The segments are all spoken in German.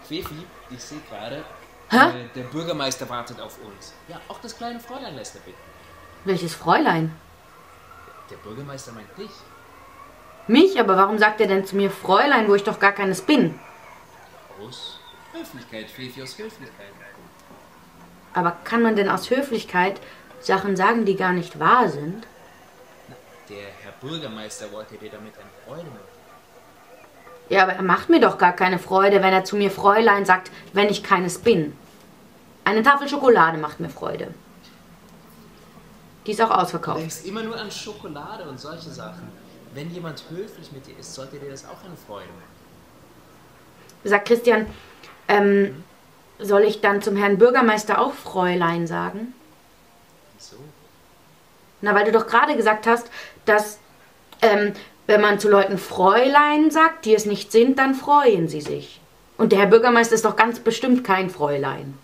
Pfeffi, ich sehe gerade, Hä? der Bürgermeister wartet auf uns. Ja, auch das kleine Fräulein lässt er bitten. Welches Fräulein? Der Bürgermeister meint dich. Mich? Aber warum sagt er denn zu mir Fräulein, wo ich doch gar keines bin? Aus Höflichkeit, Pfeffi, aus Höflichkeit. Aber kann man denn aus Höflichkeit Sachen sagen, die gar nicht wahr sind? Der Herr Bürgermeister wollte dir damit eine Freude machen. Ja, aber er macht mir doch gar keine Freude, wenn er zu mir Fräulein sagt, wenn ich keines bin. Eine Tafel Schokolade macht mir Freude. Die ist auch Du ausverkauft. denkst immer nur an Schokolade und solche Sachen. Wenn jemand höflich mit dir ist, sollte dir das auch eine Freude machen. Sagt Christian, soll ich dann zum Herrn Bürgermeister auch Fräulein sagen? Wieso? Na, weil du doch gerade gesagt hast, dass, wenn man zu Leuten Fräulein sagt, die es nicht sind, dann freuen sie sich. Und der Herr Bürgermeister ist doch ganz bestimmt kein Fräulein.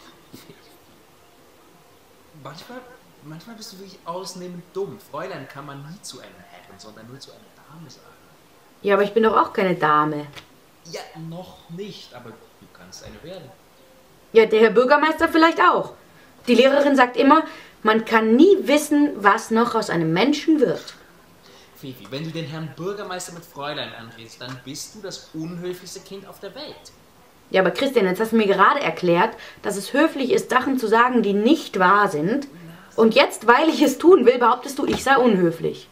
Manchmal bist du wirklich ausnehmend dumm. Fräulein kann man nie zu einer Herrin, sondern nur zu einer Dame sagen. Ja, aber ich bin doch auch keine Dame. Ja, noch nicht, aber du kannst eine werden. Ja, der Herr Bürgermeister vielleicht auch. Die Lehrerin sagt immer, man kann nie wissen, was noch aus einem Menschen wird. Fifi, wenn du den Herrn Bürgermeister mit Fräulein anredest, dann bist du das unhöflichste Kind auf der Welt. Ja, aber Christian, jetzt hast du mir gerade erklärt, dass es höflich ist, Sachen zu sagen, die nicht wahr sind. Und jetzt, weil ich es tun will, behauptest du, ich sei unhöflich.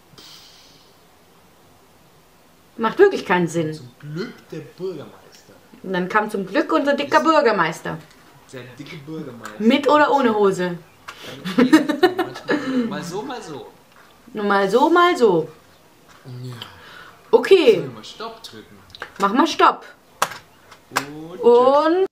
Macht wirklich keinen Sinn. Zum Glück der Bürgermeister. Und dann kam zum Glück unser dicker Bürgermeister. Der dicke Bürgermeister. Mit oder ohne Hose. Mal so, mal so. Nur mal so, mal so. Ja. Okay, Sollen wir mal Stopp drücken? mach mal Stopp. Und Und